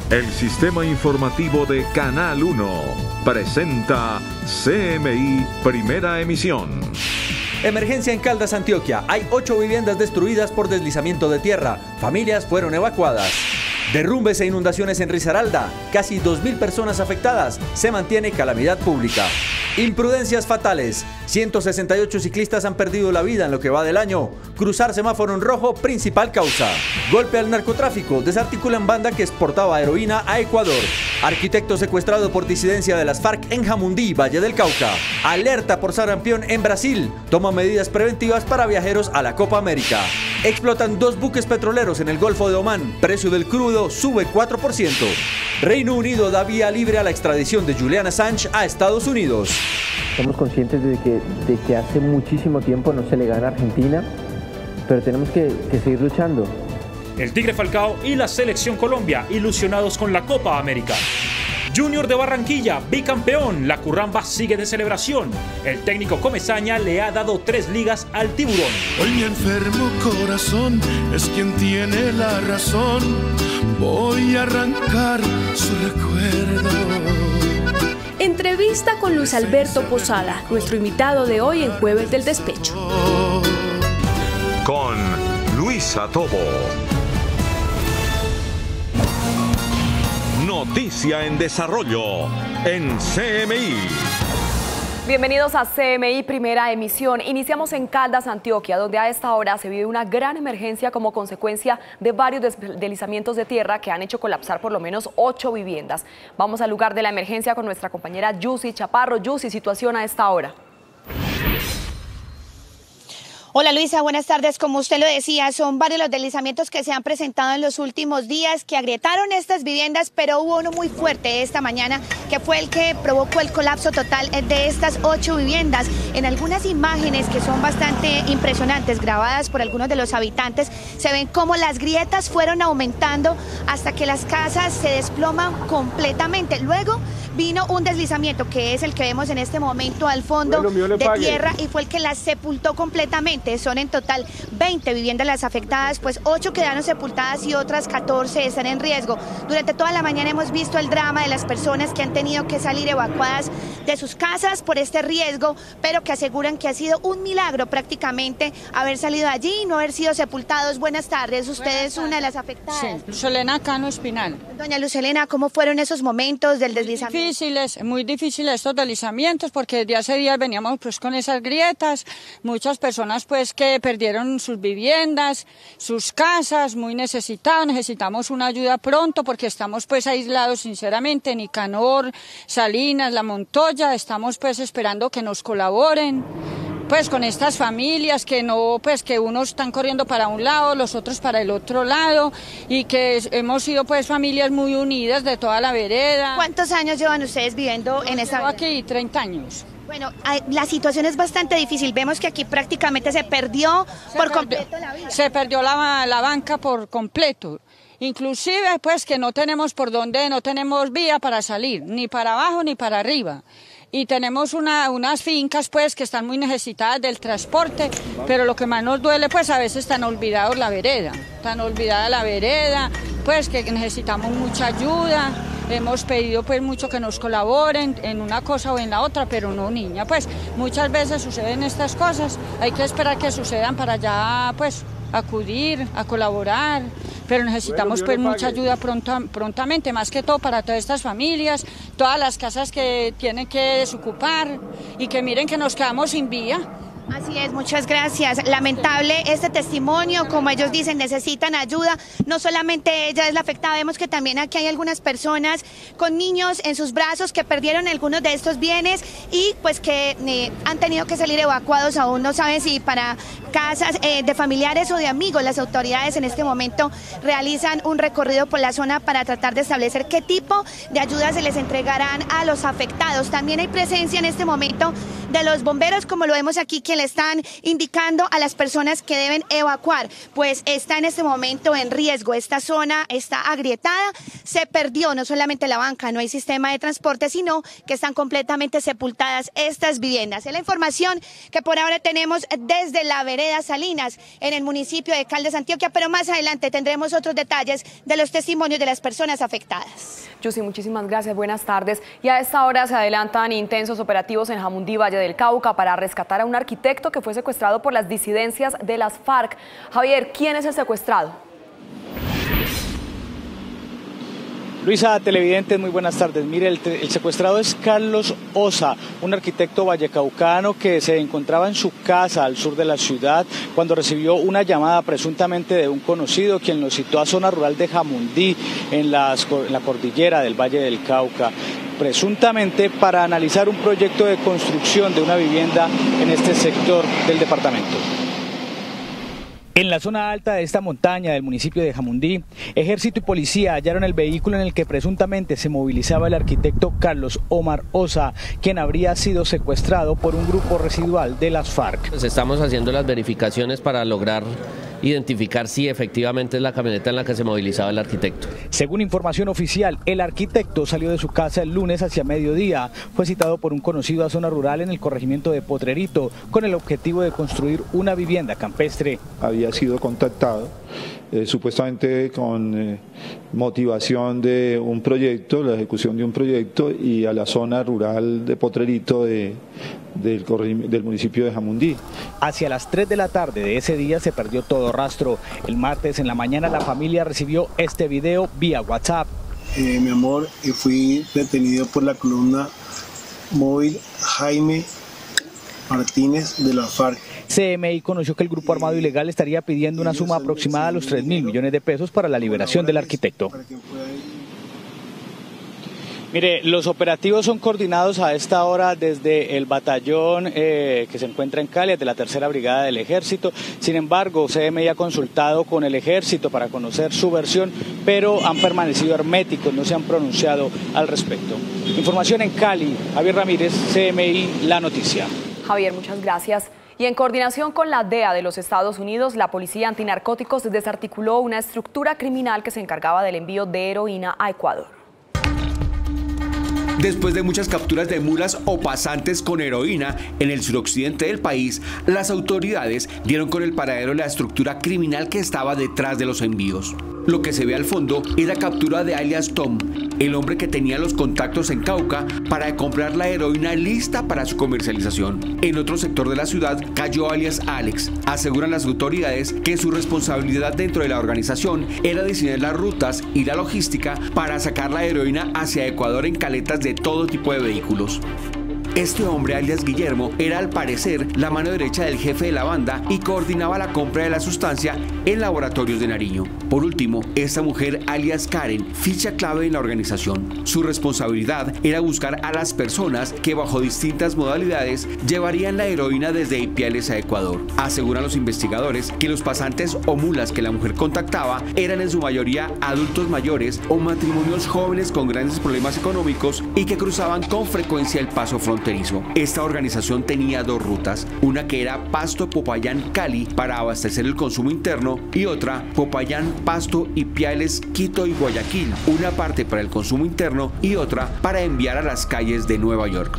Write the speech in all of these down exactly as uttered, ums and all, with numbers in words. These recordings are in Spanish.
El sistema informativo de Canal uno presenta C M I Primera Emisión. Emergencia en Caldas, Antioquia. Hay ocho viviendas destruidas por deslizamiento de tierra. Familias fueron evacuadas. Derrumbes e inundaciones en Risaralda. Casi dos mil personas afectadas. Se mantiene calamidad pública. Imprudencias fatales. ciento sesenta y ocho ciclistas han perdido la vida en lo que va del año. Cruzar semáforo en rojo, principal causa. Golpe al narcotráfico. Desarticulan banda que exportaba heroína a Ecuador. Arquitecto secuestrado por disidencia de las FARC en Jamundí, Valle del Cauca. Alerta por sarampión en Brasil. Toma medidas preventivas para viajeros a la Copa América. Explotan dos buques petroleros en el Golfo de Omán. Precio del crudo sube cuatro por ciento. Reino Unido da vía libre a la extradición de Julian Assange a Estados Unidos. Somos conscientes de que, de que hace muchísimo tiempo no se le gana a Argentina, pero tenemos que, que seguir luchando. El Tigre Falcao y la Selección Colombia, ilusionados con la Copa América. Junior de Barranquilla, bicampeón, la Curramba sigue de celebración. El técnico Comesaña le ha dado tres ligas al Tiburón. Hoy mi enfermo corazón es quien tiene la razón. Voy a arrancar su recuerdo. Entrevista con Luis Alberto Posada, nuestro invitado de hoy en Jueves del Despecho. Con Luisa Tobo. Noticia en desarrollo en C M I. Bienvenidos a C M I Primera Emisión. Iniciamos en Caldas, Antioquia, donde a esta hora se vive una gran emergencia como consecuencia de varios deslizamientos de tierra que han hecho colapsar por lo menos ocho viviendas. Vamos al lugar de la emergencia con nuestra compañera Yusi Chaparro. Yusi, situación a esta hora. Hola Luisa, buenas tardes. Como usted lo decía, son varios los deslizamientos que se han presentado en los últimos días que agrietaron estas viviendas, pero hubo uno muy fuerte esta mañana que fue el que provocó el colapso total de estas ocho viviendas. En algunas imágenes que son bastante impresionantes, grabadas por algunos de los habitantes, se ven cómo las grietas fueron aumentando hasta que las casas se desploman completamente. Luego vino un deslizamiento que es el que vemos en este momento al fondo de tierra y fue el que las sepultó completamente. Son en total veinte viviendas las afectadas, pues ocho quedaron sepultadas y otras catorce están en riesgo. Durante toda la mañana hemos visto el drama de las personas que han tenido que salir evacuadas de sus casas por este riesgo, pero que aseguran que ha sido un milagro prácticamente haber salido allí y no haber sido sepultados. Buenas tardes, usted es una de las afectadas. Sí, Lucelena Cano Espinal. Doña Lucelena, ¿cómo fueron esos momentos del deslizamiento? Difíciles, muy difíciles estos deslizamientos porque desde hace días veníamos pues con esas grietas, muchas personas pues que perdieron sus viviendas, sus casas, muy necesitados, necesitamos una ayuda pronto porque estamos pues aislados sinceramente, Nicanor, Salinas, La Montoya, estamos pues esperando que nos colaboren pues con estas familias que no, pues que unos están corriendo para un lado, los otros para el otro lado y que hemos sido pues familias muy unidas de toda la vereda. ¿Cuántos años llevan ustedes viviendo en esta vereda? Aquí treinta años. Bueno, la situación es bastante difícil. Vemos que aquí prácticamente se perdió se por perdió, completo la vida. Se perdió la, la banca por completo. Inclusive pues que no tenemos por dónde, no tenemos vía para salir, ni para abajo ni para arriba. Y tenemos una, unas fincas pues que están muy necesitadas del transporte, pero lo que más nos duele pues a veces están olvidados la vereda, están olvidada la vereda, pues que necesitamos mucha ayuda. Hemos pedido pues mucho que nos colaboren en una cosa o en la otra, pero no niña, pues muchas veces suceden estas cosas, hay que esperar que sucedan para ya pues acudir, a colaborar, pero necesitamos pues mucha ayuda pronto, prontamente, más que todo para todas estas familias, todas las casas que tienen que desocupar y que miren que nos quedamos sin vía. Así es, muchas gracias. Lamentable este testimonio, como ellos dicen, necesitan ayuda. No solamente ella es la afectada, vemos que también aquí hay algunas personas con niños en sus brazos que perdieron algunos de estos bienes y pues que eh, han tenido que salir evacuados, aún no saben si para casas eh, de familiares o de amigos. Las autoridades en este momento realizan un recorrido por la zona para tratar de establecer qué tipo de ayuda se les entregarán a los afectados. También hay presencia en este momento de los bomberos, como lo vemos aquí, quien le están indicando a las personas que deben evacuar, pues está en este momento en riesgo. Esta zona está agrietada, se perdió no solamente la banca, no hay sistema de transporte, sino que están completamente sepultadas estas viviendas. Es la información que por ahora tenemos desde la vereda Salinas, en el municipio de Caldas, Antioquia, pero más adelante tendremos otros detalles de los testimonios de las personas afectadas. Yusi, muchísimas gracias, buenas tardes. Y a esta hora se adelantan intensos operativos en Jamundí, Valle del Cauca, para rescatar a un arquitecto que fue secuestrado por las disidencias de las FARC. Javier, ¿quién es el secuestrado? Luisa, televidentes, muy buenas tardes. Mire, el, el secuestrado es Carlos Osa, un arquitecto vallecaucano que se encontraba en su casa al sur de la ciudad cuando recibió una llamada presuntamente de un conocido, quien lo citó a zona rural de Jamundí, en, las, en la cordillera del Valle del Cauca, presuntamente para analizar un proyecto de construcción de una vivienda en este sector del departamento. En la zona alta de esta montaña del municipio de Jamundí, ejército y policía hallaron el vehículo en el que presuntamente se movilizaba el arquitecto Carlos Omar Osa, quien habría sido secuestrado por un grupo residual de las FARC. Pues estamos haciendo las verificaciones para lograr identificar si efectivamente es la camioneta en la que se movilizaba el arquitecto. Según información oficial, el arquitecto salió de su casa el lunes hacia mediodía. Fue citado por un conocido a zona rural en el corregimiento de Potrerito con el objetivo de construir una vivienda campestre. Había sido contactado eh, supuestamente con eh, motivación de un proyecto, la ejecución de un proyecto, y a la zona rural de Potrerito de, del, del municipio de Jamundí. Hacia las tres de la tarde de ese día se perdió todo rastro. El martes en la mañana la familia recibió este video vía WhatsApp. Eh, mi amor, eh, fui detenido por la columna móvil Jaime Martínez de la FARC. C M I conoció que el grupo armado ilegal estaría pidiendo una suma aproximada a los tres mil millones de pesos para la liberación del arquitecto. Mire, los operativos son coordinados a esta hora desde el batallón eh, que se encuentra en Cali, de la tercera brigada del ejército. Sin embargo, C M I ha consultado con el ejército para conocer su versión, pero han permanecido herméticos, no se han pronunciado al respecto. Información en Cali, Javier Ramírez, C M I, La Noticia. Javier, muchas gracias. Y en coordinación con la D E A de los Estados Unidos, la Policía Antinarcóticos desarticuló una estructura criminal que se encargaba del envío de heroína a Ecuador. Después de muchas capturas de mulas o pasantes con heroína en el suroccidente del país, las autoridades dieron con el paradero de la estructura criminal que estaba detrás de los envíos. Lo que se ve al fondo es la captura de alias Tom, el hombre que tenía los contactos en Cauca para comprar la heroína lista para su comercialización. En otro sector de la ciudad cayó alias Alex. Aseguran las autoridades que su responsabilidad dentro de la organización era diseñar las rutas y la logística para sacar la heroína hacia Ecuador en caletas de todo tipo de vehículos. Este hombre, alias Guillermo, era al parecer la mano derecha del jefe de la banda y coordinaba la compra de la sustancia en laboratorios de Nariño. Por último, esta mujer, alias Karen, ficha clave en la organización. Su responsabilidad era buscar a las personas que bajo distintas modalidades llevarían la heroína desde Ipiales a Ecuador. Aseguran los investigadores que los pasantes o mulas que la mujer contactaba eran en su mayoría adultos mayores o matrimonios jóvenes con grandes problemas económicos y que cruzaban con frecuencia el paso fronterizo. Esta organización tenía dos rutas, una que era Pasto-Popayán-Cali para abastecer el consumo interno y otra Popayán-Pasto-Ipiales-Quito y Guayaquil, una parte para el consumo interno y otra para enviar a las calles de Nueva York.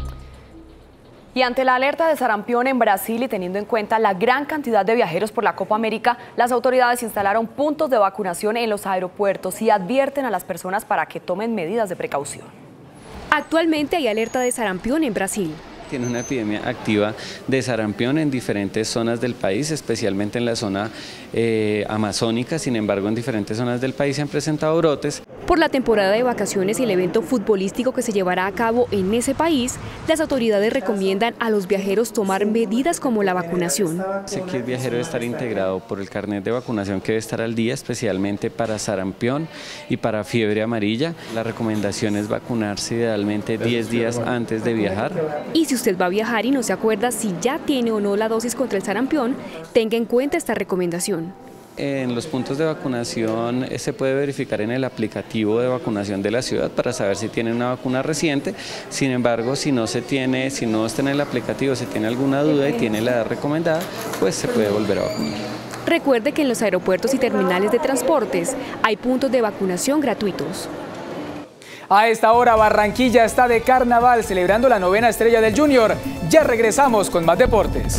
Y ante la alerta de sarampión en Brasil y teniendo en cuenta la gran cantidad de viajeros por la Copa América, las autoridades instalaron puntos de vacunación en los aeropuertos y advierten a las personas para que tomen medidas de precaución. Actualmente hay alerta de sarampión en Brasil. Tiene una epidemia activa de sarampión en diferentes zonas del país, especialmente en la zona eh, amazónica. Sin embargo, en diferentes zonas del país se han presentado brotes. Por la temporada de vacaciones y el evento futbolístico que se llevará a cabo en ese país, las autoridades recomiendan a los viajeros tomar medidas como la vacunación. Sé que el viajero debe estar integrado por el carnet de vacunación que debe estar al día, especialmente para sarampión y para fiebre amarilla. La recomendación es vacunarse idealmente diez días antes de viajar. Y si usted va a viajar y no se acuerda si ya tiene o no la dosis contra el sarampión, tenga en cuenta esta recomendación. En los puntos de vacunación se puede verificar en el aplicativo de vacunación de la ciudad para saber si tiene una vacuna reciente. Sin embargo, si no se tiene, si no está en el aplicativo, si tiene alguna duda y tiene la edad recomendada, pues se puede volver a vacunar. Recuerde que en los aeropuertos y terminales de transportes hay puntos de vacunación gratuitos. A esta hora Barranquilla está de carnaval celebrando la novena estrella del Junior. Ya regresamos con más deportes.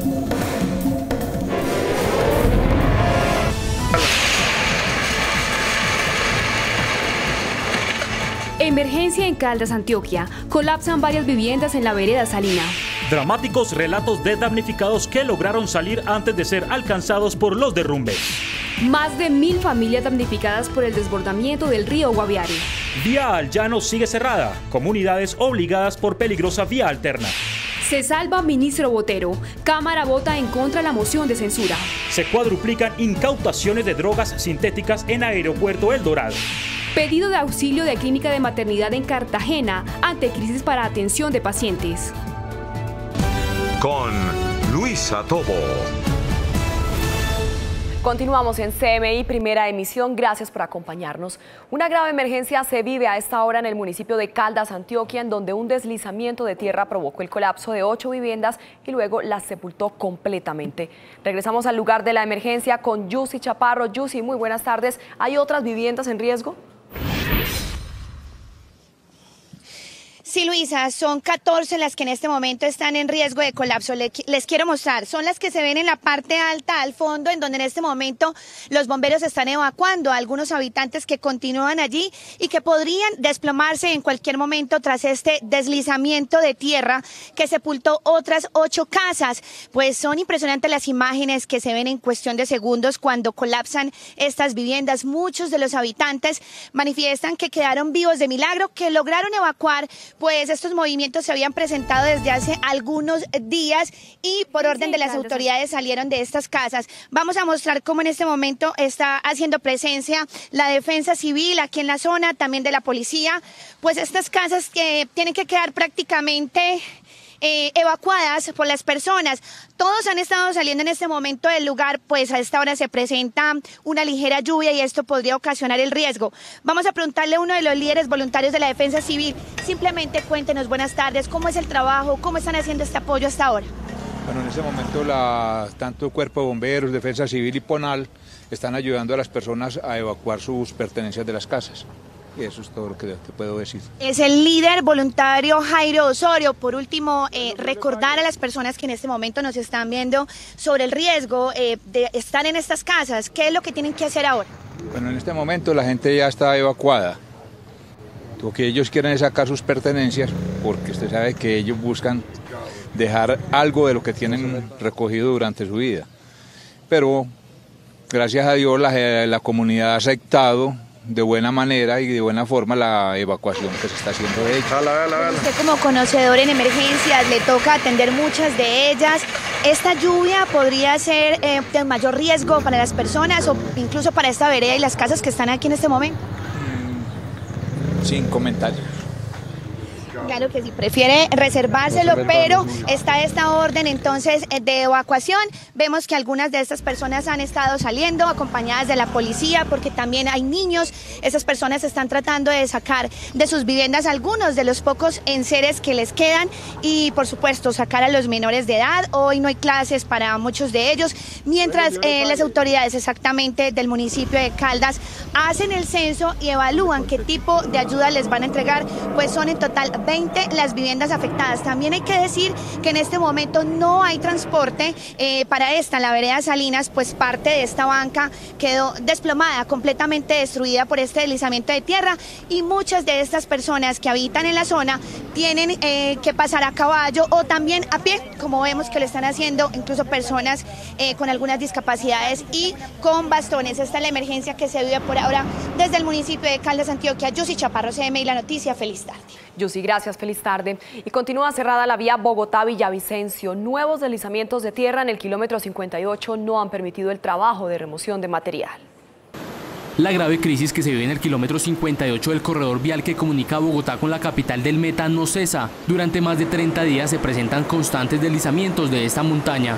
Emergencia en Caldas, Antioquia. Colapsan varias viviendas en la vereda Salina. Dramáticos relatos de damnificados que lograron salir antes de ser alcanzados por los derrumbes. Más de mil familias damnificadas por el desbordamiento del río Guaviare. Vía al llano sigue cerrada. Comunidades obligadas por peligrosa vía alterna. Se salva ministro Botero. Cámara vota en contra de la moción de censura. Se cuadruplican incautaciones de drogas sintéticas en Aeropuerto El Dorado. Pedido de auxilio de clínica de maternidad en Cartagena ante crisis para atención de pacientes. Con Luisa Tobo. Continuamos en C M I Primera Emisión. Gracias por acompañarnos. Una grave emergencia se vive a esta hora en el municipio de Caldas, Antioquia, en donde un deslizamiento de tierra provocó el colapso de ocho viviendas y luego las sepultó completamente. Regresamos al lugar de la emergencia con Yusi Chaparro. Yusi, muy buenas tardes. ¿Hay otras viviendas en riesgo? Sí, Luisa, son catorce las que en este momento están en riesgo de colapso. Les quiero mostrar, son las que se ven en la parte alta, al fondo, en donde en este momento los bomberos están evacuando a algunos habitantes que continúan allí y que podrían desplomarse en cualquier momento tras este deslizamiento de tierra que sepultó otras ocho casas. Pues son impresionantes las imágenes que se ven en cuestión de segundos cuando colapsan estas viviendas. Muchos de los habitantes manifiestan que quedaron vivos de milagro, que lograron evacuar. Pues estos movimientos se habían presentado desde hace algunos días y por orden de las autoridades salieron de estas casas. Vamos a mostrar cómo en este momento está haciendo presencia la defensa civil aquí en la zona, también de la policía. Pues estas casas que tienen que quedar prácticamente Eh, evacuadas por las personas. Todos han estado saliendo en este momento del lugar, pues a esta hora se presenta una ligera lluvia y esto podría ocasionar el riesgo. Vamos a preguntarle a uno de los líderes voluntarios de la Defensa Civil. Simplemente cuéntenos, buenas tardes, ¿cómo es el trabajo? ¿Cómo están haciendo este apoyo hasta ahora? Bueno, en este momento la, tanto el Cuerpo de Bomberos, Defensa Civil y PONAL están ayudando a las personas a evacuar sus pertenencias de las casas. Y eso es todo lo que te puedo decir. Es el líder voluntario Jairo Osorio. Por último, eh, recordar a las personas que en este momento nos están viendo sobre el riesgo eh, de estar en estas casas. ¿Qué es lo que tienen que hacer ahora? Bueno, en este momento la gente ya está evacuada. Lo que ellos quieren es sacar sus pertenencias, porque usted sabe que ellos buscan dejar algo de lo que tienen recogido durante su vida. Pero, gracias a Dios, la, la comunidad ha aceptado de buena manera y de buena forma la evacuación que se está haciendo de ellos. Usted como conocedor en emergencias le toca atender muchas de ellas. ¿Esta lluvia podría ser eh, de mayor riesgo para las personas o incluso para esta vereda y las casas que están aquí en este momento? Mm, sin comentarios. Claro que sí, prefiere reservárselo, pero está esta orden entonces de evacuación. Vemos que algunas de estas personas han estado saliendo acompañadas de la policía porque también hay niños. Esas personas están tratando de sacar de sus viviendas algunos de los pocos enseres que les quedan y por supuesto sacar a los menores de edad. Hoy no hay clases para muchos de ellos, mientras eh, las autoridades exactamente del municipio de Caldas hacen el censo y evalúan qué tipo de ayuda les van a entregar. Pues son en total veinte las viviendas afectadas. También hay que decir que en este momento no hay transporte eh, para esta, la vereda Salinas, pues parte de esta banca quedó desplomada, completamente destruida por este deslizamiento de tierra y muchas de estas personas que habitan en la zona tienen eh, que pasar a caballo o también a pie, como vemos que lo están haciendo incluso personas eh, con algunas discapacidades y con bastones. Esta es la emergencia que se vive por ahora desde el municipio de Caldas, Antioquia. Yusi Chaparro, C M I La Noticia, feliz tarde. Yusi, gracias, feliz tarde. Y continúa cerrada la vía Bogotá-Villavicencio. Nuevos deslizamientos de tierra en el kilómetro cincuenta y ocho no han permitido el trabajo de remoción de material. La grave crisis que se vive en el kilómetro cincuenta y ocho del corredor vial que comunica a Bogotá con la capital del Meta no cesa. Durante más de treinta días se presentan constantes deslizamientos de esta montaña.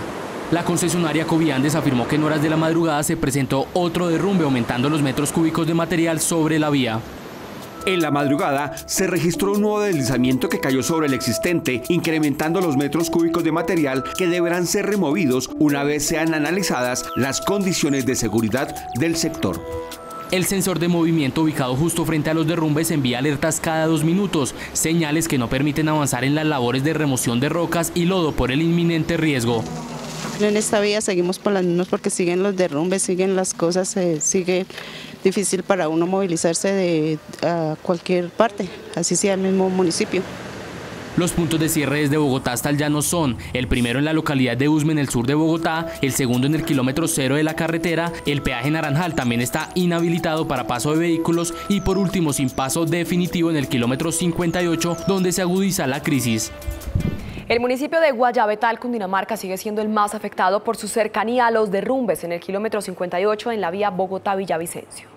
La concesionaria Coviandes afirmó que en horas de la madrugada se presentó otro derrumbe, aumentando los metros cúbicos de material sobre la vía. En la madrugada se registró un nuevo deslizamiento que cayó sobre el existente, incrementando los metros cúbicos de material que deberán ser removidos una vez sean analizadas las condiciones de seguridad del sector. El sensor de movimiento ubicado justo frente a los derrumbes envía alertas cada dos minutos, señales que no permiten avanzar en las labores de remoción de rocas y lodo por el inminente riesgo. En esta vía seguimos por las mismas porque siguen los derrumbes, siguen las cosas, eh, sigue difícil para uno movilizarse de a cualquier parte, así sea el mismo municipio. Los puntos de cierre desde Bogotá hasta el Llano son el primero en la localidad de Usme, en el sur de Bogotá, el segundo en el kilómetro cero de la carretera, el peaje Naranjal también está inhabilitado para paso de vehículos y por último sin paso definitivo en el kilómetro cincuenta y ocho, donde se agudiza la crisis. El municipio de Guayabetal, Cundinamarca, sigue siendo el más afectado por su cercanía a los derrumbes en el kilómetro cincuenta y ocho en la vía Bogotá-Villavicencio.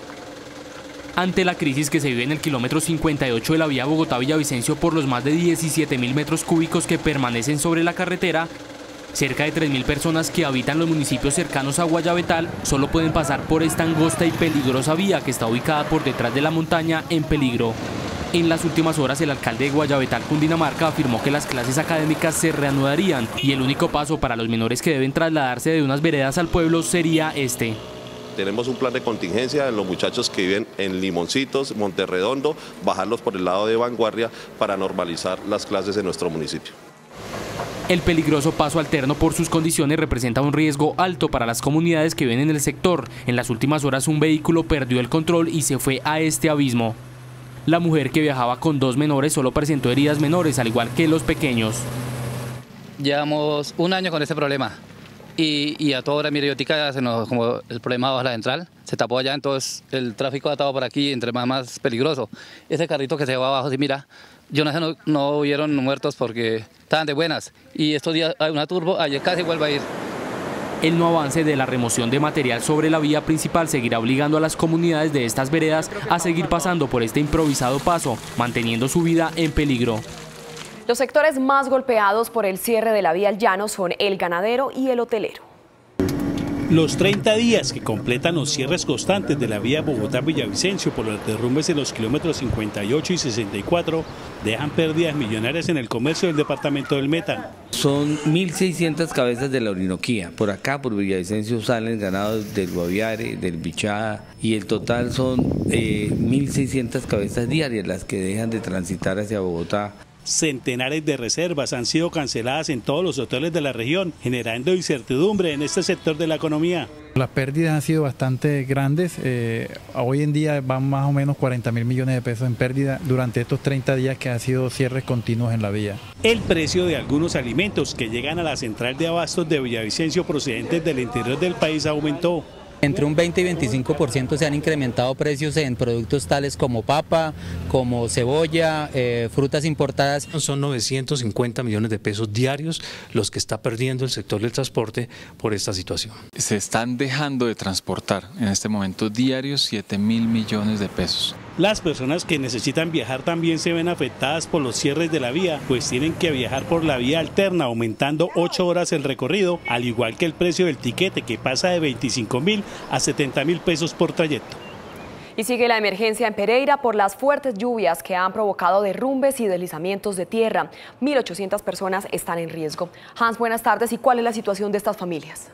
Ante la crisis que se vive en el kilómetro cincuenta y ocho de la vía Bogotá-Villavicencio por los más de diecisiete mil metros cúbicos que permanecen sobre la carretera, cerca de tres mil personas que habitan los municipios cercanos a Guayabetal solo pueden pasar por esta angosta y peligrosa vía que está ubicada por detrás de la montaña en peligro. En las últimas horas, el alcalde de Guayabetal, Cundinamarca, afirmó que las clases académicas se reanudarían y el único paso para los menores que deben trasladarse de unas veredas al pueblo sería este. Tenemos un plan de contingencia en los muchachos que viven en Limoncitos, Monterredondo, bajarlos por el lado de Vanguardia para normalizar las clases en nuestro municipio. El peligroso paso alterno por sus condiciones representa un riesgo alto para las comunidades que viven en el sector. En las últimas horas un vehículo perdió el control y se fue a este abismo. La mujer que viajaba con dos menores solo presentó heridas menores, al igual que los pequeños. Llevamos un año con este problema. Y, y a toda hora, mire, yotica, se nos, como el problema bajo la central, se tapó allá, entonces el tráfico ha estado por aquí, entre más, más peligroso. Ese carrito que se va abajo, si mira, yo no sé, no, no hubieron muertos porque estaban de buenas. Y estos días hay una turbo, ayer casi vuelve a ir. El no avance de la remoción de material sobre la vía principal seguirá obligando a las comunidades de estas veredas a seguir pasando por este improvisado paso, manteniendo su vida en peligro. Los sectores más golpeados por el cierre de la vía al llano son el ganadero y el hotelero. Los treinta días que completan los cierres constantes de la vía Bogotá-Villavicencio por los derrumbes en los kilómetros cincuenta y ocho y sesenta y cuatro dejan pérdidas millonarias en el comercio del departamento del Meta. Son mil seiscientas cabezas de la Orinoquía. Por acá, por Villavicencio, salen ganados del Guaviare, del Bichada, y el total son eh, mil seiscientas cabezas diarias las que dejan de transitar hacia Bogotá. Centenares de reservas han sido canceladas en todos los hoteles de la región, generando incertidumbre en este sector de la economía. Las pérdidas han sido bastante grandes, eh, hoy en día van más o menos cuarenta mil millones de pesos en pérdida durante estos treinta días que han sido cierres continuos en la vía. El precio de algunos alimentos que llegan a la central de abastos de Villavicencio procedentes del interior del país aumentó. Entre un veinte y veinticinco por ciento se han incrementado precios en productos tales como papa, como cebolla, eh, frutas importadas. Son novecientos cincuenta millones de pesos diarios los que está perdiendo el sector del transporte por esta situación. Se están dejando de transportar en este momento diarios siete mil millones de pesos. Las personas que necesitan viajar también se ven afectadas por los cierres de la vía, pues tienen que viajar por la vía alterna, aumentando ocho horas el recorrido, al igual que el precio del tiquete, que pasa de veinticinco mil a setenta mil pesos por trayecto. Y sigue la emergencia en Pereira por las fuertes lluvias que han provocado derrumbes y deslizamientos de tierra. mil ochocientas personas están en riesgo. Hans, buenas tardes. ¿Y cuál es la situación de estas familias?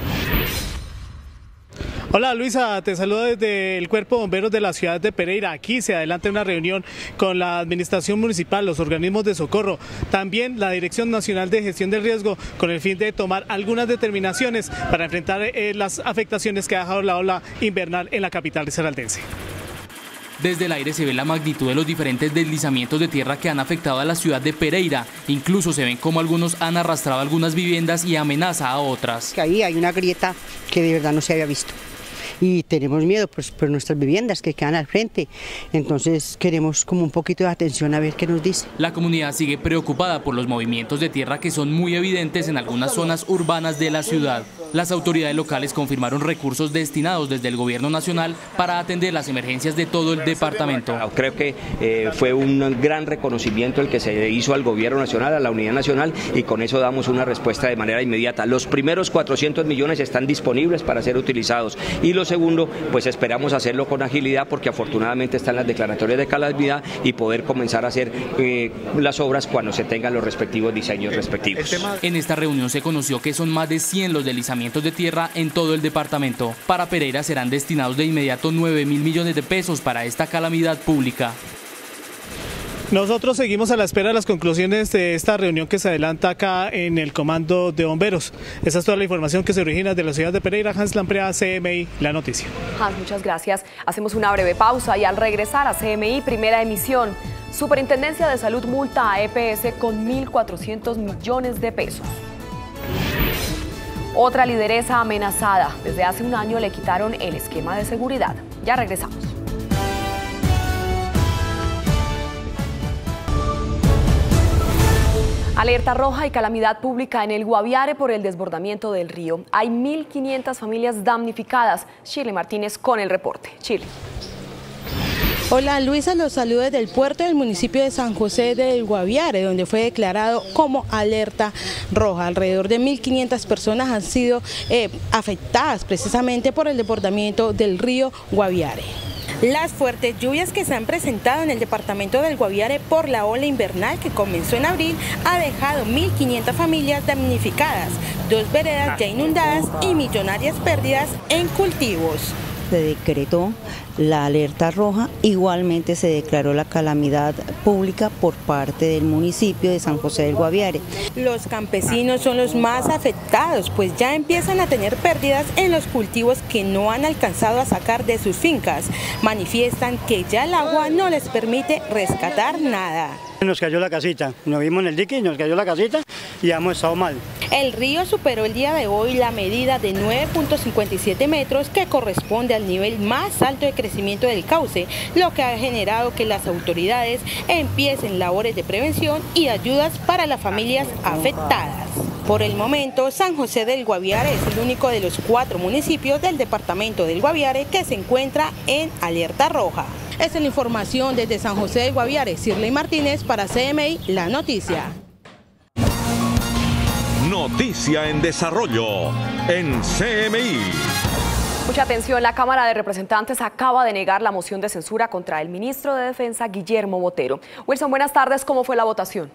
Hola Luisa, te saludo desde el Cuerpo de Bomberos de la ciudad de Pereira. Aquí se adelanta una reunión con la administración municipal, los organismos de socorro, también la Dirección Nacional de Gestión del Riesgo, con el fin de tomar algunas determinaciones para enfrentar eh, las afectaciones que ha dejado la ola invernal en la capital risaraldense. Desde el aire se ve la magnitud de los diferentes deslizamientos de tierra que han afectado a la ciudad de Pereira. Incluso se ven como algunos han arrastrado algunas viviendas y amenaza a otras. Ahí hay una grieta que de verdad no se había visto. y tenemos miedo pues, por nuestras viviendas que quedan al frente. Entonces queremos como un poquito de atención a ver qué nos dice. La comunidad sigue preocupada por los movimientos de tierra que son muy evidentes en algunas zonas urbanas de la ciudad. Las autoridades locales confirmaron recursos destinados desde el gobierno nacional para atender las emergencias de todo el departamento. Creo que eh, fue un gran reconocimiento el que se hizo al gobierno nacional, a la unidad nacional, y con eso damos una respuesta de manera inmediata. Los primeros cuatrocientos millones están disponibles para ser utilizados y lo segundo, pues esperamos hacerlo con agilidad porque afortunadamente están las declaratorias de calamidad y poder comenzar a hacer eh, las obras cuando se tengan los respectivos diseños respectivos. En esta reunión se conoció que son más de cien los deslizamientos de tierra en todo el departamento. Para Pereira serán destinados de inmediato nueve mil millones de pesos para esta calamidad pública. Nosotros seguimos a la espera de las conclusiones de esta reunión que se adelanta acá en el Comando de Bomberos. Esa es toda la información que se origina de la ciudad de Pereira. Hans Lamprea, C M I, La Noticia. Hans, muchas gracias. Hacemos una breve pausa y al regresar a C M I, primera emisión. Superintendencia de Salud multa a E P S con mil cuatrocientos millones de pesos. Otra lideresa amenazada. Desde hace un año le quitaron el esquema de seguridad. Ya regresamos. Alerta roja y calamidad pública en el Guaviare por el desbordamiento del río. Hay mil quinientas familias damnificadas. Shirley Martínez con el reporte. Shirley. Hola Luisa, los saludos desde el puerto del municipio de San José del Guaviare, donde fue declarado como alerta roja. Alrededor de mil quinientas personas han sido eh, afectadas precisamente por el desbordamiento del río Guaviare. Las fuertes lluvias que se han presentado en el departamento del Guaviare por la ola invernal que comenzó en abril ha dejado mil quinientas familias damnificadas, dos veredas ya inundadas y millonarias pérdidas en cultivos. Se decretó la alerta roja, igualmente se declaró la calamidad pública por parte del municipio de San José del Guaviare. Los campesinos son los más afectados, pues ya empiezan a tener pérdidas en los cultivos que no han alcanzado a sacar de sus fincas. Manifiestan que ya el agua no les permite rescatar nada. Nos cayó la casita, nos vimos en el dique y nos cayó la casita y hemos estado mal. El río superó el día de hoy la medida de nueve punto cincuenta y siete metros que corresponde al nivel más alto de crecimiento del cauce, lo que ha generado que las autoridades empiecen labores de prevención y ayudas para las familias afectadas. Por el momento, San José del Guaviare es el único de los cuatro municipios del departamento del Guaviare que se encuentra en alerta roja. Esta es la información desde San José del Guaviare. Shirley Martínez para C M I, La Noticia. Noticia en desarrollo en C M I. Mucha atención, la Cámara de Representantes acaba de negar la moción de censura contra el ministro de Defensa, Guillermo Botero. Wilson, buenas tardes, ¿cómo fue la votación?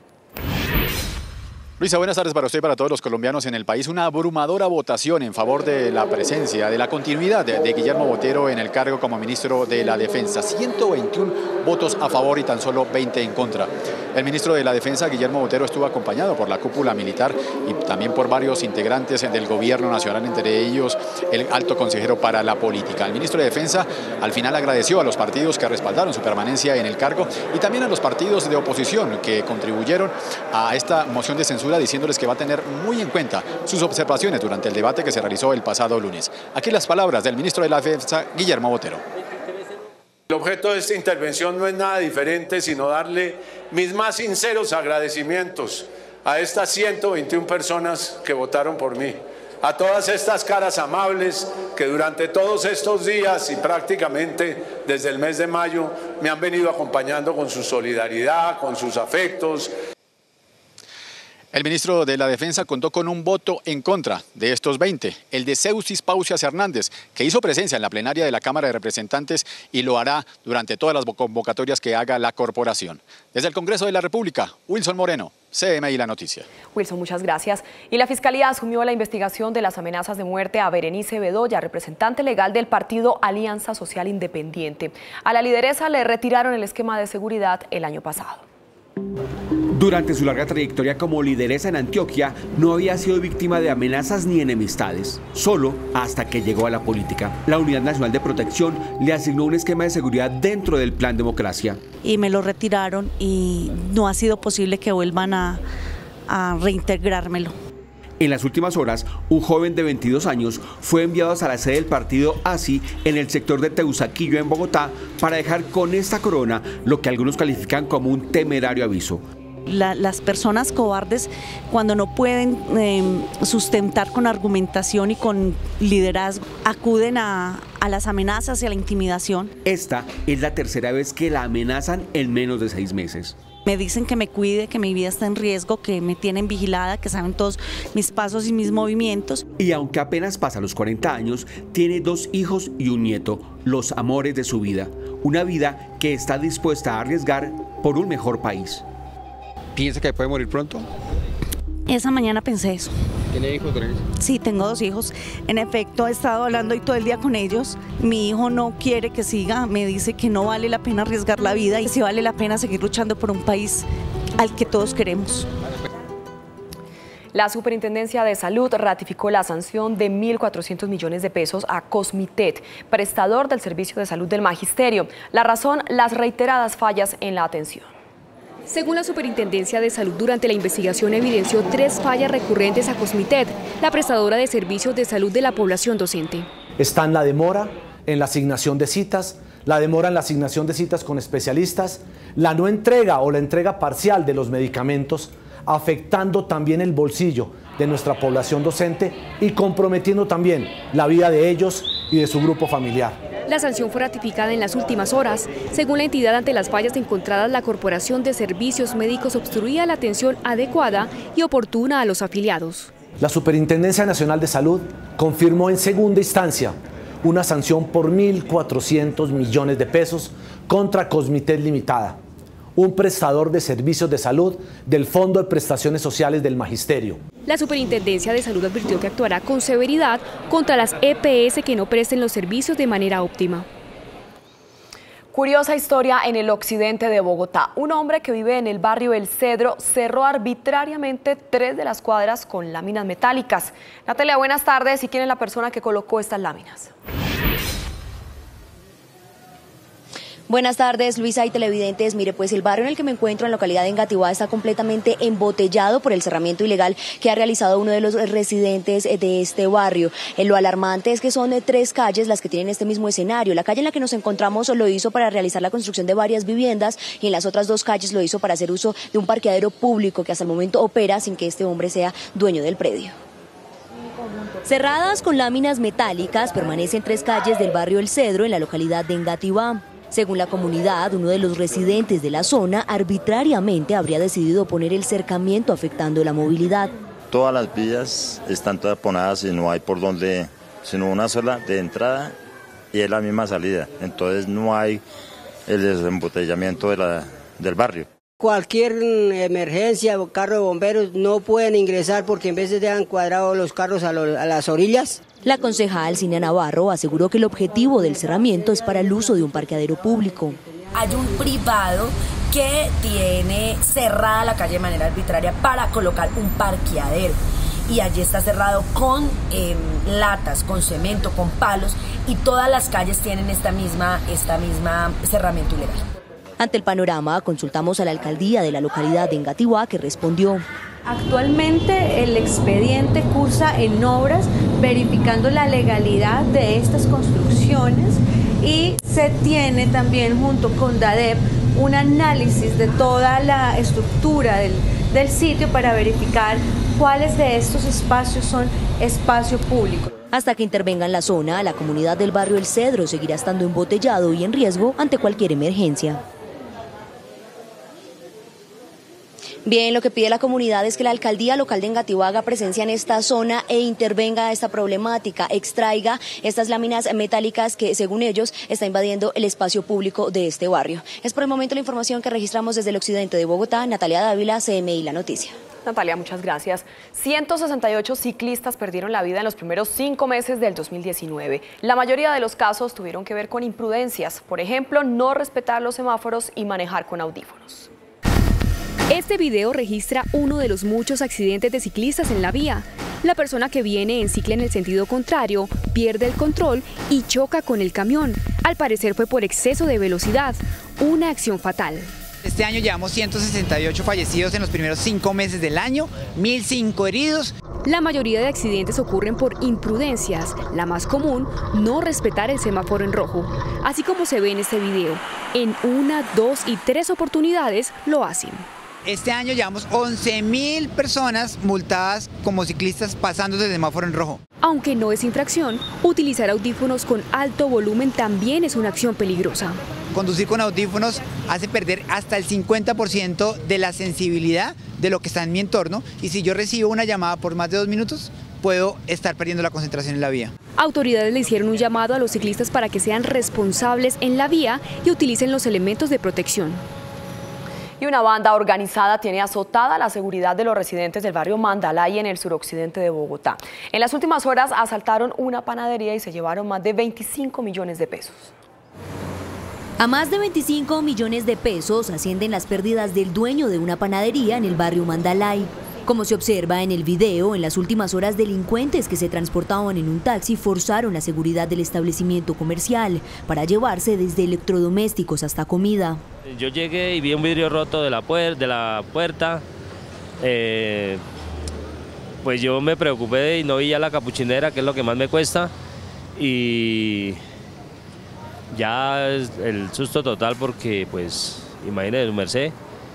Luisa, buenas tardes para usted y para todos los colombianos en el país. Una abrumadora votación en favor de la presencia, de la continuidad de, de Guillermo Botero en el cargo como ministro de la Defensa. ciento veintiún votos a favor y tan solo veinte en contra. El ministro de la Defensa, Guillermo Botero, estuvo acompañado por la cúpula militar y también por varios integrantes del gobierno nacional, entre ellos el alto consejero para la política. El ministro de Defensa al final agradeció a los partidos que respaldaron su permanencia en el cargo y también a los partidos de oposición que contribuyeron a esta moción de censura, diciéndoles que va a tener muy en cuenta sus observaciones durante el debate que se realizó el pasado lunes. Aquí las palabras del ministro de la Defensa, Guillermo Botero. El objeto de esta intervención no es nada diferente, sino darle mis más sinceros agradecimientos a estas ciento veintiún personas que votaron por mí, a todas estas caras amables que durante todos estos días y prácticamente desde el mes de mayo me han venido acompañando con su solidaridad, con sus afectos. El ministro de la Defensa contó con un voto en contra de estos veinte, el de Seusis Pausias Hernández, que hizo presencia en la plenaria de la Cámara de Representantes y lo hará durante todas las convocatorias que haga la corporación. Desde el Congreso de la República, Wilson Moreno, C M I La Noticia. Wilson, muchas gracias. Y la Fiscalía asumió la investigación de las amenazas de muerte a Berenice Bedoya, representante legal del partido Alianza Social Independiente. A la lideresa le retiraron el esquema de seguridad el año pasado. Durante su larga trayectoria como lideresa en Antioquia, no había sido víctima de amenazas ni enemistades, solo hasta que llegó a la política. La Unidad Nacional de Protección le asignó un esquema de seguridad dentro del Plan Democracia. Y me lo retiraron y no ha sido posible que vuelvan a, a reintegrármelo. En las últimas horas, un joven de veintidós años fue enviado a la sede del partido A S I en el sector de Teusaquillo, en Bogotá, para dejar con esta corona lo que algunos califican como un temerario aviso. La, las personas cobardes, cuando no pueden eh, sustentar con argumentación y con liderazgo, acuden a, a las amenazas y a la intimidación. Esta es la tercera vez que la amenazan en menos de seis meses. Me dicen que me cuide, que mi vida está en riesgo, que me tienen vigilada, que saben todos mis pasos y mis movimientos. Y aunque apenas pasa los cuarenta años, tiene dos hijos y un nieto, los amores de su vida. Una vida que está dispuesta a arriesgar por un mejor país. ¿Piensa que puede morir pronto? Esa mañana pensé eso. ¿Tiene hijos con ellos? Sí, tengo dos hijos. En efecto, he estado hablando hoy todo el día con ellos. Mi hijo no quiere que siga, me dice que no vale la pena arriesgar la vida y sí vale la pena seguir luchando por un país al que todos queremos. La Superintendencia de Salud ratificó la sanción de mil cuatrocientos millones de pesos a Cosmitet, prestador del servicio de salud del Magisterio. La razón, las reiteradas fallas en la atención. Según la Superintendencia de Salud, durante la investigación evidenció tres fallas recurrentes a Cosmitet, la prestadora de servicios de salud de la población docente. Están la demora en la asignación de citas, la demora en la asignación de citas con especialistas, la no entrega o la entrega parcial de los medicamentos, afectando también el bolsillo de nuestra población docente y comprometiendo también la vida de ellos y de su grupo familiar. La sanción fue ratificada en las últimas horas. Según la entidad, ante las fallas encontradas, la Corporación de Servicios Médicos obstruía la atención adecuada y oportuna a los afiliados. La Superintendencia Nacional de Salud confirmó en segunda instancia una sanción por mil cuatrocientos millones de pesos contra Cosmitet Limitada, un prestador de servicios de salud del Fondo de Prestaciones Sociales del Magisterio. La Superintendencia de Salud advirtió que actuará con severidad contra las E P S que no presten los servicios de manera óptima. Curiosa historia en el occidente de Bogotá. Un hombre que vive en el barrio El Cedro cerró arbitrariamente tres de las cuadras con láminas metálicas. Natalia, buenas tardes. ¿Y quién es la persona que colocó estas láminas? Buenas tardes, Luisa y televidentes. Mire, pues el barrio en el que me encuentro, en la localidad de Engativá, está completamente embotellado por el cerramiento ilegal que ha realizado uno de los residentes de este barrio. Eh, lo alarmante es que son eh, tres calles las que tienen este mismo escenario. La calle en la que nos encontramos lo hizo para realizar la construcción de varias viviendas y en las otras dos calles lo hizo para hacer uso de un parqueadero público que hasta el momento opera sin que este hombre sea dueño del predio. Cerradas con láminas metálicas, permanecen tres calles del barrio El Cedro en la localidad de Engativá. Según la comunidad, uno de los residentes de la zona arbitrariamente habría decidido poner el cercamiento afectando la movilidad. Todas las vías están todas ponadas y no hay por dónde, sino una sola de entrada y es la misma salida. Entonces no hay el desembotellamiento de la, del barrio. Cualquier emergencia, carro de bomberos no pueden ingresar porque en vez de dejan cuadrados los carros a, lo, a las orillas. La concejal Cinia Navarro aseguró que el objetivo del cerramiento es para el uso de un parqueadero público. Hay un privado que tiene cerrada la calle de manera arbitraria para colocar un parqueadero y allí está cerrado con eh, latas, con cemento, con palos y todas las calles tienen esta misma, esta misma cerramiento ilegal. Ante el panorama, consultamos a la alcaldía de la localidad de Engativá, que respondió. Actualmente el expediente cursa en obras verificando la legalidad de estas construcciones y se tiene también junto con DADEP un análisis de toda la estructura del, del sitio para verificar cuáles de estos espacios son espacio público. Hasta que intervenga en la zona, la comunidad del barrio El Cedro seguirá estando embotellado y en riesgo ante cualquier emergencia. Bien, lo que pide la comunidad es que la alcaldía local de Engativá haga presencia en esta zona e intervenga a esta problemática, extraiga estas láminas metálicas que, según ellos, está invadiendo el espacio público de este barrio. Es por el momento la información que registramos desde el occidente de Bogotá. Natalia Dávila, C M I La Noticia. Natalia, muchas gracias. ciento sesenta y ocho ciclistas perdieron la vida en los primeros cinco meses del dos mil diecinueve. La mayoría de los casos tuvieron que ver con imprudencias, por ejemplo, no respetar los semáforos y manejar con audífonos. Este video registra uno de los muchos accidentes de ciclistas en la vía. La persona que viene en cicla en el sentido contrario pierde el control y choca con el camión. Al parecer fue por exceso de velocidad, una acción fatal. Este año llevamos ciento sesenta y ocho fallecidos en los primeros cinco meses del año, mil cinco heridos. La mayoría de accidentes ocurren por imprudencias. La más común, no respetar el semáforo en rojo. Así como se ve en este video, en una, dos y tres oportunidades lo hacen. Este año llevamos once mil personas multadas como ciclistas pasando de semáforo en rojo. Aunque no es infracción, utilizar audífonos con alto volumen también es una acción peligrosa. Conducir con audífonos hace perder hasta el cincuenta por ciento de la sensibilidad de lo que está en mi entorno, y si yo recibo una llamada por más de dos minutos, puedo estar perdiendo la concentración en la vía. Autoridades le hicieron un llamado a los ciclistas para que sean responsables en la vía y utilicen los elementos de protección. Y una banda organizada tiene azotada la seguridad de los residentes del barrio Mandalay en el suroccidente de Bogotá. En las últimas horas asaltaron una panadería y se llevaron más de veinticinco millones de pesos. A más de veinticinco millones de pesos ascienden las pérdidas del dueño de una panadería en el barrio Mandalay. Como se observa en el video, en las últimas horas delincuentes que se transportaban en un taxi forzaron la seguridad del establecimiento comercial para llevarse desde electrodomésticos hasta comida. Yo llegué y vi un vidrio roto de la, puer de la puerta, eh, pues yo me preocupé y no vi ya la capuchinera, que es lo que más me cuesta, y ya es el susto total porque, pues, imagínese, merced,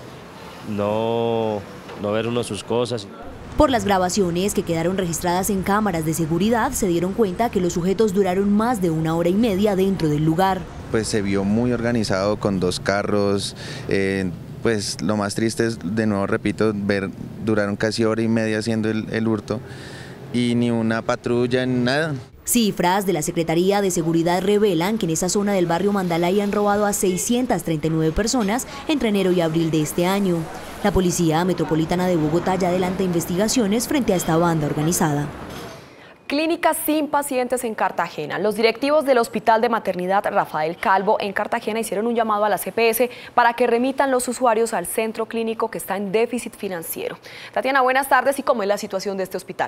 no, no ver uno sus cosas. Por las grabaciones que quedaron registradas en cámaras de seguridad, se dieron cuenta que los sujetos duraron más de una hora y media dentro del lugar. Pues se vio muy organizado con dos carros, eh, pues lo más triste es, de nuevo repito, ver, duraron casi hora y media haciendo el, el hurto y ni una patrulla, ni nada. Cifras de la Secretaría de Seguridad revelan que en esa zona del barrio Mandalay han robado a seiscientas treinta y nueve personas entre enero y abril de este año. La Policía Metropolitana de Bogotá ya adelanta investigaciones frente a esta banda organizada. Clínicas sin pacientes en Cartagena. Los directivos del Hospital de Maternidad Rafael Calvo en Cartagena hicieron un llamado a la C P S para que remitan los usuarios al centro clínico que está en déficit financiero. Tatiana, buenas tardes. ¿Y cómo es la situación de este hospital?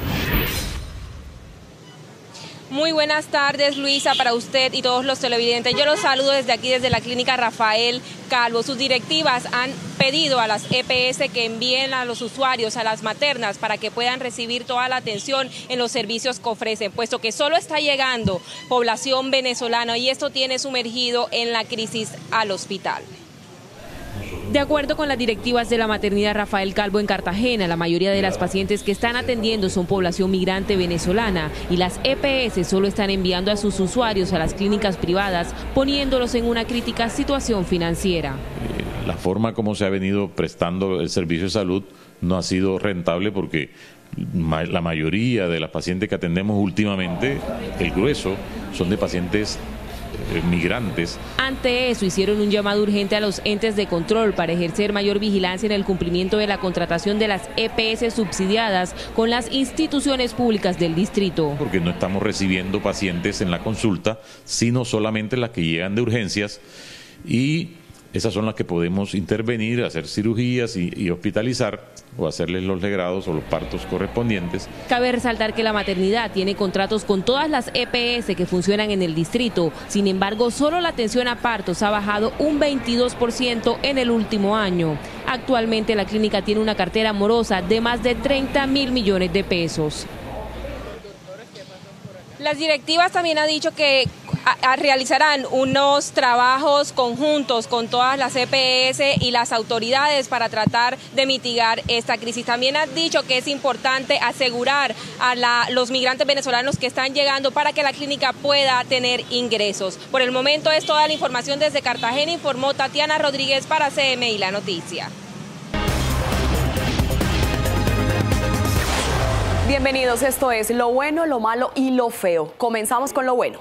Muy buenas tardes, Luisa, para usted y todos los televidentes. Yo los saludo desde aquí, desde la clínica Rafael Calvo. Sus directivas han pedido a las E P S que envíen a los usuarios a las maternas para que puedan recibir toda la atención en los servicios que ofrecen, puesto que solo está llegando población venezolana y esto tiene sumergido en la crisis al hospital. De acuerdo con las directivas de la maternidad Rafael Calvo en Cartagena, la mayoría de las pacientes que están atendiendo son población migrante venezolana y las E P S solo están enviando a sus usuarios a las clínicas privadas, poniéndolos en una crítica situación financiera. La forma como se ha venido prestando el servicio de salud no ha sido rentable porque la mayoría de las pacientes que atendemos últimamente, el grueso, son de pacientes migrantes. Ante eso, hicieron un llamado urgente a los entes de control para ejercer mayor vigilancia en el cumplimiento de la contratación de las E P S subsidiadas con las instituciones públicas del distrito. Porque no estamos recibiendo pacientes en la consulta, sino solamente las que llegan de urgencias, y esas son las que podemos intervenir, hacer cirugías y, y hospitalizar o hacerles los legrados o los partos correspondientes. Cabe resaltar que la maternidad tiene contratos con todas las E P S que funcionan en el distrito. Sin embargo, solo la atención a partos ha bajado un veintidós por ciento en el último año. Actualmente la clínica tiene una cartera morosa de más de treinta mil millones de pesos. Las directivas también han dicho que a, a realizarán unos trabajos conjuntos con todas las E P S y las autoridades para tratar de mitigar esta crisis. También han dicho que es importante asegurar a la, los migrantes venezolanos que están llegando para que la clínica pueda tener ingresos. Por el momento es toda la información desde Cartagena, informó Tatiana Rodríguez para C M I La Noticia. Bienvenidos, esto es Lo Bueno, Lo Malo y Lo Feo. Comenzamos con lo bueno.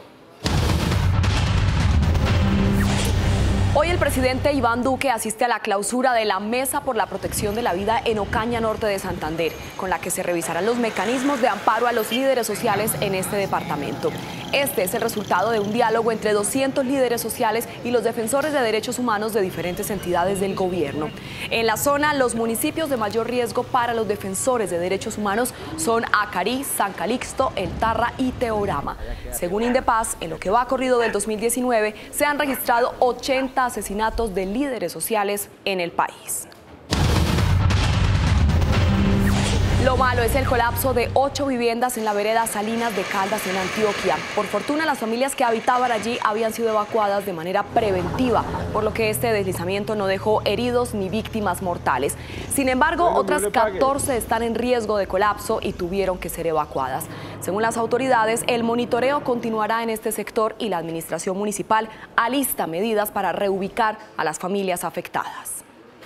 Hoy el presidente Iván Duque asiste a la clausura de la Mesa por la Protección de la Vida en Ocaña Norte de Santander, con la que se revisarán los mecanismos de amparo a los líderes sociales en este departamento. Este es el resultado de un diálogo entre doscientos líderes sociales y los defensores de derechos humanos de diferentes entidades del gobierno. En la zona, los municipios de mayor riesgo para los defensores de derechos humanos son Acarí, San Calixto, El Tarra y Teorama. Según Indepaz, en lo que va corrido del dos mil diecinueve, se han registrado ochenta asesinatos de líderes sociales en el país. Lo malo es el colapso de ocho viviendas en la vereda Salinas de Caldas, en Antioquia. Por fortuna, las familias que habitaban allí habían sido evacuadas de manera preventiva, por lo que este deslizamiento no dejó heridos ni víctimas mortales. Sin embargo, bueno, otras catorce están en riesgo de colapso y tuvieron que ser evacuadas. Según las autoridades, el monitoreo continuará en este sector y la administración municipal alista medidas para reubicar a las familias afectadas.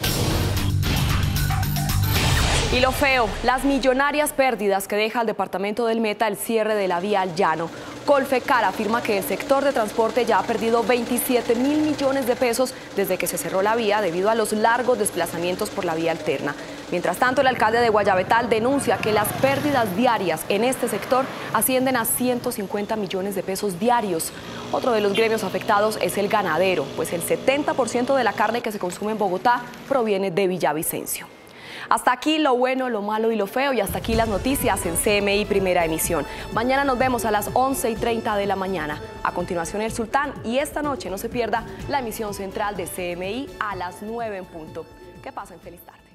Y lo feo, las millonarias pérdidas que deja al departamento del Meta el cierre de la vía al Llano. Colfecar afirma que el sector de transporte ya ha perdido veintisiete mil millones de pesos desde que se cerró la vía debido a los largos desplazamientos por la vía alterna. Mientras tanto, el alcalde de Guayabetal denuncia que las pérdidas diarias en este sector ascienden a ciento cincuenta millones de pesos diarios. Otro de los gremios afectados es el ganadero, pues el setenta por ciento de la carne que se consume en Bogotá proviene de Villavicencio. Hasta aquí lo bueno, lo malo y lo feo, y hasta aquí las noticias en C M I Primera Emisión. Mañana nos vemos a las once y treinta de la mañana. A continuación El Sultán, y esta noche no se pierda la emisión central de C M I a las nueve en punto. Que pasen feliz tarde.